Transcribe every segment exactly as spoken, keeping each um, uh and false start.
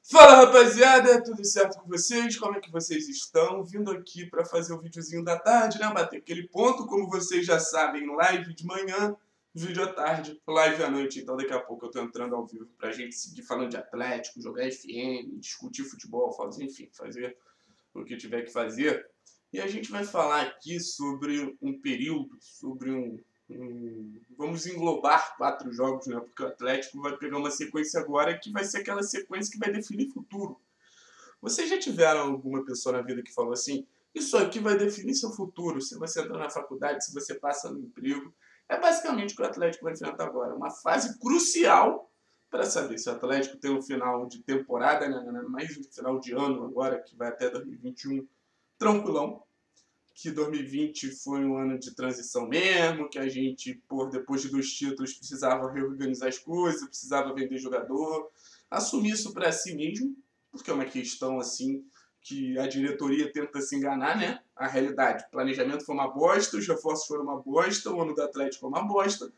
Fala, rapaziada, tudo certo com vocês? Como é que vocês estão? Vindo aqui para fazer o videozinho da tarde, né? Bater aquele ponto, como vocês já sabem, live de manhã, vídeo à tarde, live à noite. Então daqui a pouco eu tô entrando ao vivo pra gente seguir falando de Atlético, jogar F M, discutir futebol, fazer, enfim, fazer o que tiver que fazer. E a gente vai falar aqui sobre um período, sobre um... um vamos englobar quatro jogos, né? Porque o Atlético vai pegar uma sequência agora que vai ser aquela sequência que vai definir futuro. Vocês já tiveram alguma pessoa na vida que falou assim: isso aqui vai definir seu futuro, se você entra na faculdade, se você passa no emprego? É basicamente o que o Atlético vai enfrentar agora. Uma fase crucial para saber se o Atlético tem um final de temporada, né? Mais um final de ano agora, que vai até dois mil e vinte e um, tranquilão. Que dois mil e vinte foi um ano de transição mesmo, que a gente, por depois de dois títulos, precisava reorganizar as coisas, precisava vender jogador, assumir isso para si mesmo, porque é uma questão assim que a diretoria tenta se enganar, né? A realidade, o planejamento foi uma bosta, os reforços foram uma bosta, o ano do Atlético foi uma bosta,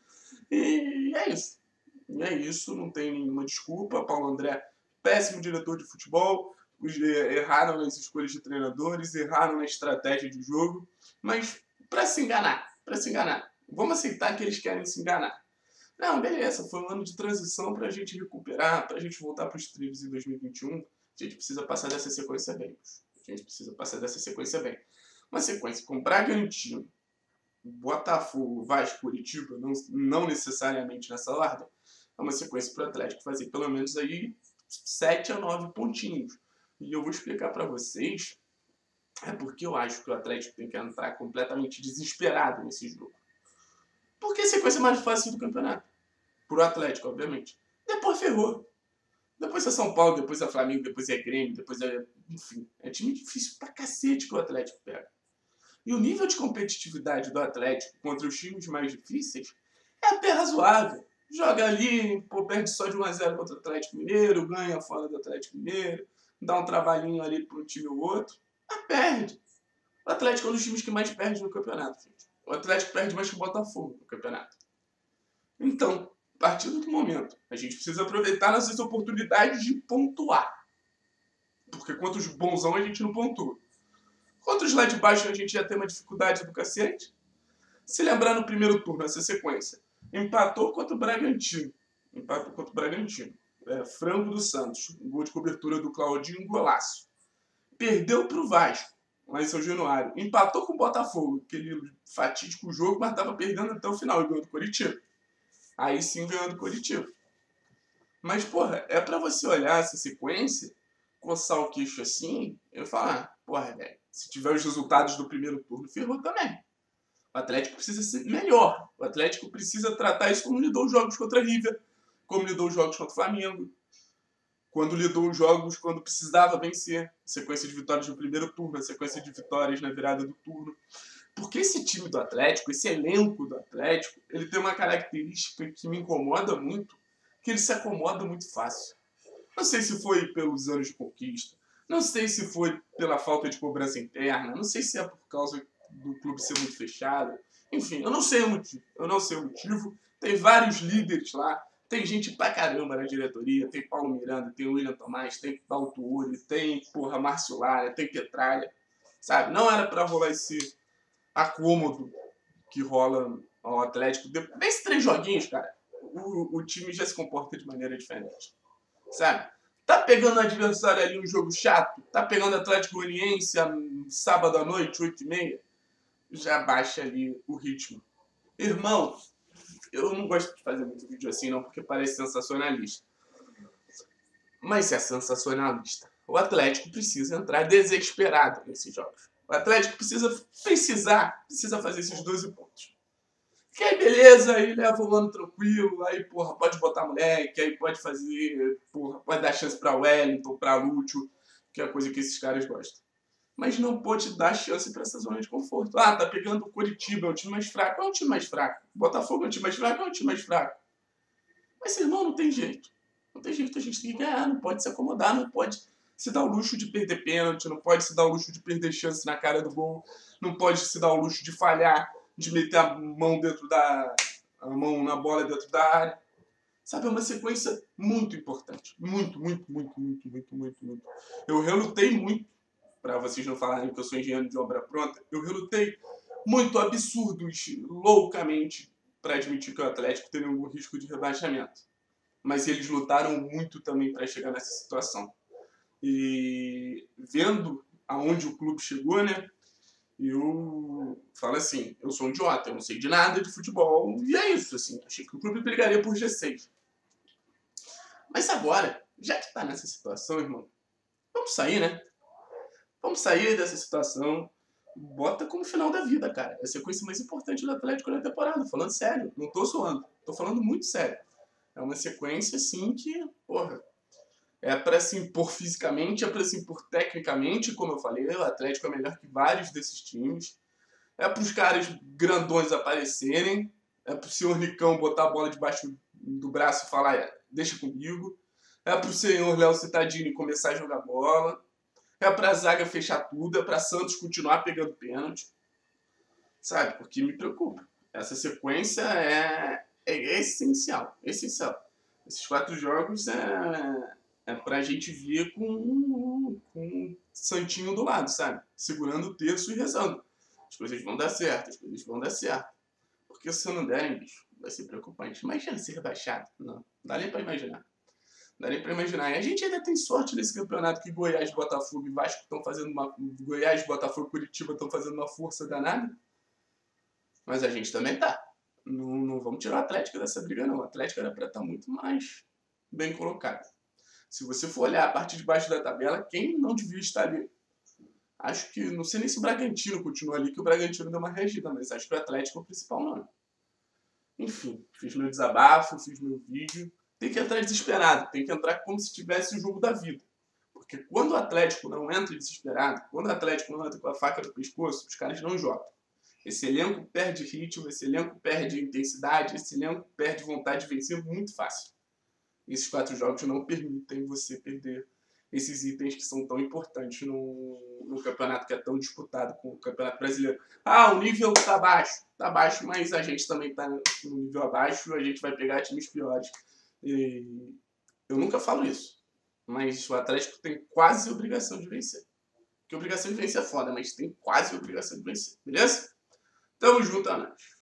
e é isso. E é isso, não tem nenhuma desculpa. Paulo André, péssimo diretor de futebol, erraram nas escolhas de treinadores, erraram na estratégia de jogo, mas para se enganar, para se enganar. Vamos aceitar que eles querem se enganar. Não, beleza, foi um ano de transição para a gente recuperar, para a gente voltar para os trilhos em dois mil e vinte e um. A gente precisa passar dessa sequência bem. A gente precisa passar dessa sequência bem. Uma sequência com Bragantino, Botafogo, Vasco, Curitiba, não, não necessariamente nessa ordem, é uma sequência para o Atlético fazer pelo menos aí sete a nove pontinhos. E eu vou explicar para vocês, é porque eu acho que o Atlético tem que entrar completamente desesperado nesse jogo. Porque a sequência mais fácil do campeonato. Pro Atlético, obviamente. Depois ferrou. Depois é São Paulo, depois é Flamengo, depois é Grêmio, depois é... Enfim, é time difícil pra cacete que o Atlético pega. E o nível de competitividade do Atlético contra os times mais difíceis é até razoável. Joga ali, pô, perde só de um a zero contra o Atlético Mineiro, ganha fora do Atlético Mineiro, dá um trabalhinho ali para um time ou outro, mas perde. O Atlético é um dos times que mais perde no campeonato, gente. O Atlético perde mais que o Botafogo no campeonato. Então, a partir do momento, a gente precisa aproveitar nossas oportunidades de pontuar. Porque contra os bonzão a gente não pontua. Contra os lá de baixo a gente já tem uma dificuldade do cacete. Se lembrar no primeiro turno, essa sequência, empatou contra o Bragantino. Empatou contra o Bragantino. É, frango do Santos. Gol de cobertura do Claudinho, um golaço. Perdeu para o Vasco, lá em São Januário. Empatou com o Botafogo, aquele fatídico jogo, mas estava perdendo até o final e ganhou do Coritiba. Aí sim ganhou do Coritiba. Mas, porra, é para você olhar essa sequência, coçar o queixo assim, eu falar, porra, velho, se tiver os resultados do primeiro turno, ferrou também. O Atlético precisa ser melhor. O Atlético precisa tratar isso como lidou os jogos contra a River, como lidou os jogos contra o Flamengo, quando lidou os jogos quando precisava vencer. Sequência de vitórias no primeiro turno, sequência de vitórias na virada do turno. Porque esse time do Atlético, esse elenco do Atlético, ele tem uma característica que me incomoda muito, que ele se acomoda muito fácil. Não sei se foi pelos anos de conquista, não sei se foi pela falta de cobrança interna, não sei se é por causa do clube ser muito fechado. Enfim, eu não sei o motivo. Eu não sei o motivo. Tem vários líderes lá. Tem gente pra caramba na diretoria. Tem Paulo Miranda, tem William Tomás, tem Paulo Tuori, tem, porra, Márcio Lara, tem Petralha. Sabe? Não era pra rolar esse acômodo que rola ao Atlético. Desses três joguinhos, cara, o, o time já se comporta de maneira diferente. Sabe? Tá pegando o adversário ali um jogo chato? Tá pegando Atlético Goianiense sábado à noite, oito e meia? Já baixa ali o ritmo. Irmão, eu não gosto de fazer muito vídeo assim não, porque parece sensacionalista. Mas se é sensacionalista, o Atlético precisa entrar desesperado nesses jogos. O Atlético precisa precisar, precisa fazer esses doze pontos. Que aí beleza, aí leva o ano tranquilo, aí porra, pode botar moleque, aí pode fazer, porra, pode dar chance pra Wellington, pra Lúcio, que é a coisa que esses caras gostam. Mas não pode dar chance para essa zona de conforto. Ah, tá pegando o Coritiba, é um time mais fraco. É um time mais fraco. Botafogo é um time mais fraco, é um time mais fraco. Mas, irmão, não tem jeito. Não tem jeito, a gente tem que ganhar, não pode se acomodar, não pode se dar o luxo de perder pênalti, não pode se dar o luxo de perder chance na cara do gol, não pode se dar o luxo de falhar, de meter a mão dentro da... a mão na bola dentro da área. Sabe, é uma sequência muito importante. Muito, muito, muito, muito, muito, muito, muito. Eu relutei muito, para vocês não falarem que eu sou engenheiro de obra pronta, eu relutei muito absurdos, loucamente, para admitir que o Atlético teria algum risco de rebaixamento. Mas eles lutaram muito também para chegar nessa situação. E vendo aonde o clube chegou, né? Eu falo assim, eu sou um idiota, eu não sei de nada de futebol, e é isso, assim. Achei que o clube brigaria por G seis. Mas agora, já que tá nessa situação, irmão, vamos sair, né? Vamos sair dessa situação. Bota como final da vida, cara. É a sequência mais importante do Atlético na temporada. Falando sério, não tô zoando. Tô falando muito sério. É uma sequência, assim, que, porra, é pra se impor fisicamente, é pra se impor tecnicamente, como eu falei. O Atlético é melhor que vários desses times. É pros caras grandões aparecerem. É pro senhor Nicão botar a bola debaixo do braço e falar, deixa comigo. É pro senhor Léo Cittadini começar a jogar bola. É pra zaga fechar tudo. É pra Santos continuar pegando pênalti. Sabe? Porque me preocupa. Essa sequência é, é essencial. Essencial. Esses quatro jogos é, é pra gente vir com, com um santinho do lado, sabe? Segurando o terço e rezando. As coisas vão dar certo, as coisas vão dar certo. Porque se não derem, bicho, vai ser preocupante. Imagina ser rebaixado. Não, não dá nem pra imaginar. Não dá nem pra imaginar. E a gente ainda tem sorte nesse campeonato que Goiás, Botafogo e Vasco estão fazendo uma... Goiás, Botafogo e Curitiba estão fazendo uma força danada. Mas a gente também tá. Não, não vamos tirar o Atlético dessa briga, não. O Atlético era pra estar muito mais bem colocado. Se você for olhar a parte de baixo da tabela, quem não devia estar ali? Acho que, não sei nem se o Bragantino continua ali, que o Bragantino deu uma regida, mas acho que o Atlético é o principal nome. Enfim, fiz meu desabafo, fiz meu vídeo. Tem que entrar desesperado, tem que entrar como se tivesse o jogo da vida. Porque quando o Atlético não entra desesperado, quando o Atlético não entra com a faca no pescoço, os caras não jogam. Esse elenco perde ritmo, esse elenco perde intensidade, esse elenco perde vontade de vencer muito fácil. Esses quatro jogos não permitem você perder esses itens que são tão importantes no, no campeonato que é tão disputado com o Campeonato Brasileiro. Ah, o nível tá baixo. Tá baixo, mas a gente também tá no nível abaixo, a gente vai pegar times piores. E eu nunca falo isso, mas o Atlético tem quase obrigação de vencer. Porque obrigação de vencer é foda, mas tem quase obrigação de vencer, beleza? Tamo junto, Ana.